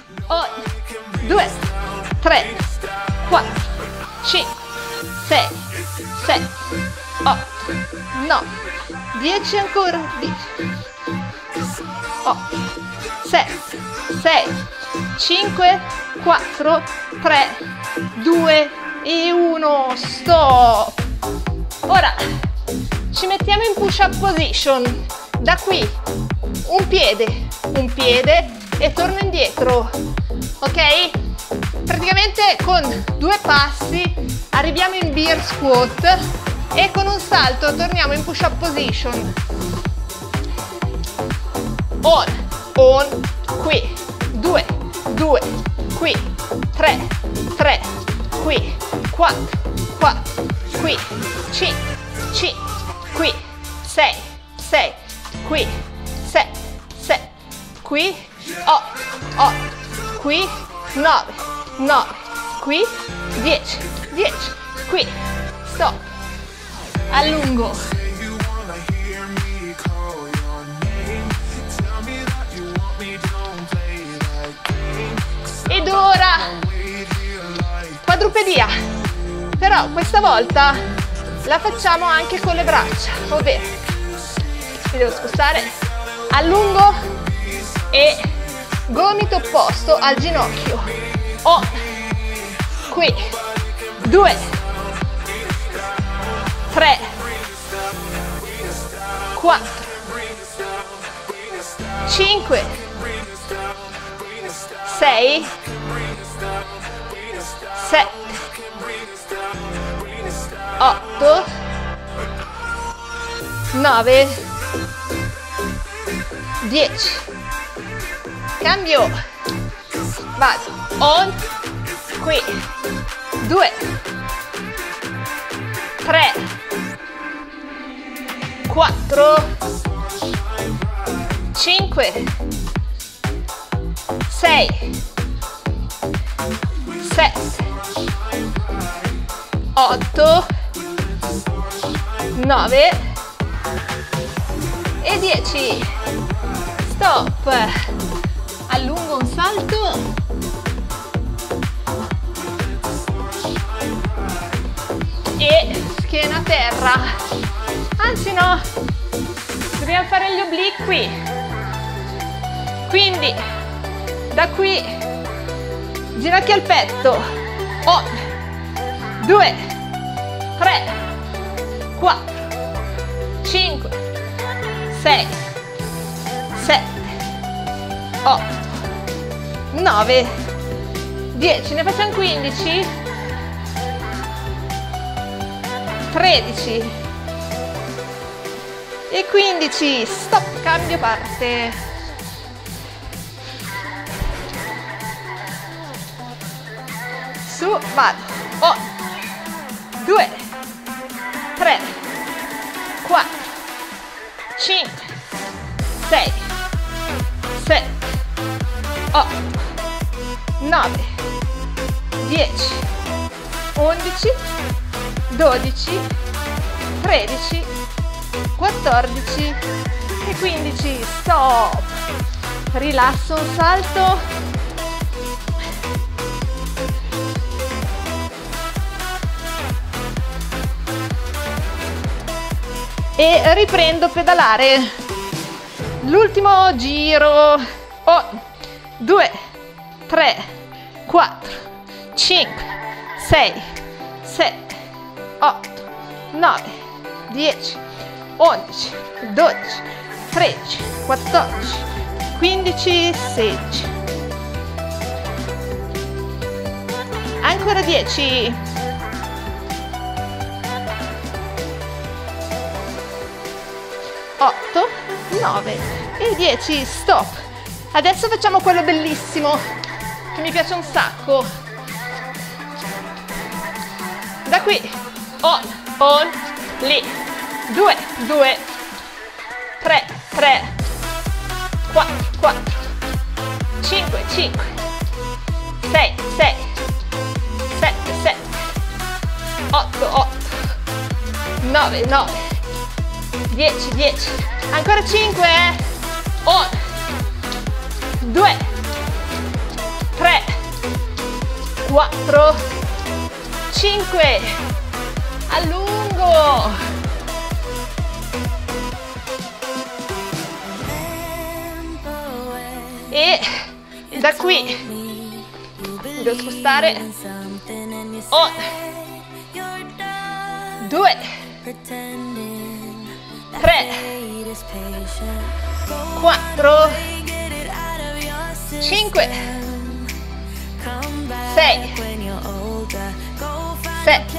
1, 2, 3, 4, 5, 6, 7, 8, 9, 10 ancora, 10, 8, 7, 6, 5, 4, 3, 2 e 1, stop. Ora ci mettiamo in push up position, da qui un piede e torno indietro, ok? Praticamente con 2 passi arriviamo in bear squat e con un salto torniamo in push up position. On, qui, 2, qui, 3, qui, 4, qui, 5, qui, 6, qui, 7, qui, 8, qui, 9, qui, 10, qui, stop, allungo. Ed ora quadrupedia, però questa volta la facciamo anche con le braccia, ovvero mi devo spostare, allungo e gomito opposto al ginocchio. Qui, 2, 3, 4, 5, 6, 7, 8, 9, 10. Cambio. Vado. Qui. 2, 3, 4, 5, 6, 7, 8, 9 e 10. Stop. Allungo un salto. E schiena a terra. Anzi no, dobbiamo fare gli obliqui. Quindi da qui ginocchia al petto. 1, 2, 3, 4, 5, 6, 7, 8, 9, 10. Ne facciamo 15, 13 e 15. Stop, cambio parte. Su, vado. 1, 2, 3, 4, 5, 6, 7, 8, 9, 10, 11, 12, 13, 14 e 15. Stop. Rilasso un salto. E riprendo a pedalare. L'ultimo giro. 1, 2, 3, 4, 5, 6, 7, 8, 9, 10, 11, 12, 13, 14, 15, 16. Ancora 10. 8, 9 e 10. Stop. Adesso facciamo quello bellissimo che mi piace un sacco. Da qui. On, lì. 2, 2, 3, 3, 4, 4, 5, 5, 6, 6, 7, 7, 8, 8, 9, 9, 10, 10. Ancora 5. 1, 2, 4, 5, allungo, e da qui devo spostare 2, 3, 4, 5, 6, 7,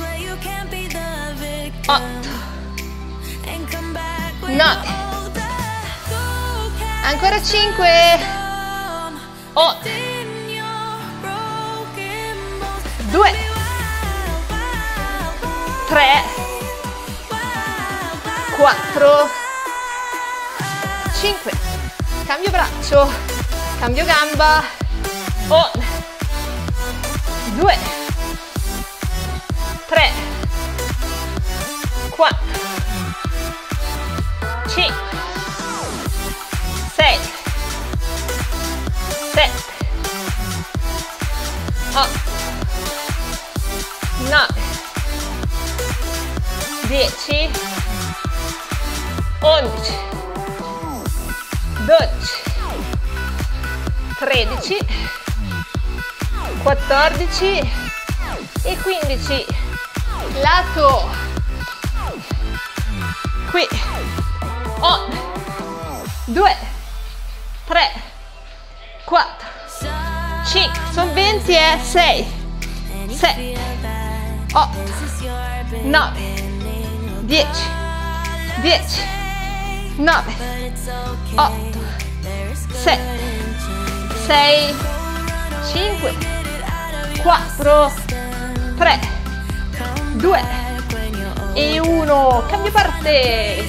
8, 9, ancora 5, 8, 2, 3, 4, 5, cambio braccio, cambio gamba, 1, 2, 3, 4, 5, 6, 7, 8, 9, 10, 11, 12, 13, 14 e 15, lato, qui, 1, 2, 3, 4, 5, sono 20 e 6, 7, 8, 9, 10, 10, 9, 8, 7, 6, 5, 4, 3, 2 e 1, cambio parte,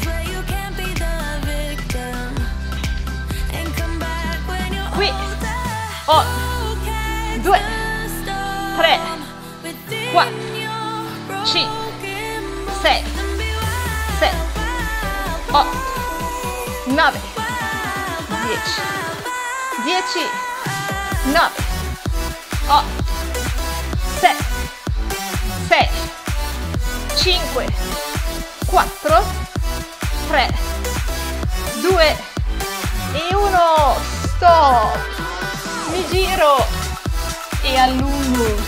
qui, 1, 2, 3, 4, 5, 6, 7, 8, 9, 10, 10, 9, 8, 7, 6, 5, 4, 3, 2 e 1, stop, mi giro e allungo.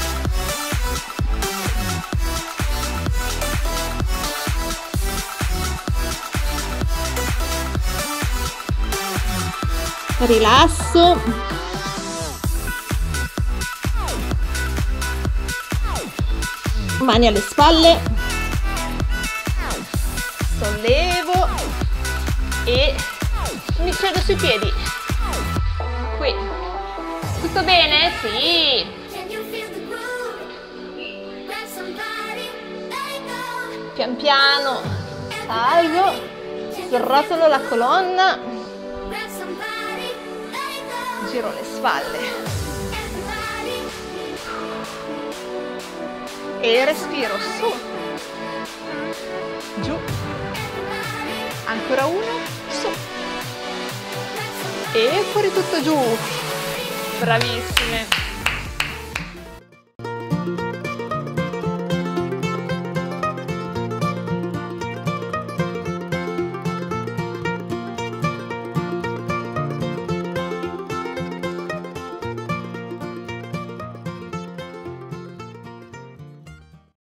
Rilasso, mani alle spalle, sollevo e mi siedo sui piedi. Qui, tutto bene? Sì. Pian piano salgo, srotolo la colonna, giro le spalle e respiro su, giù, ancora uno, su e fuori tutto giù. Bravissime.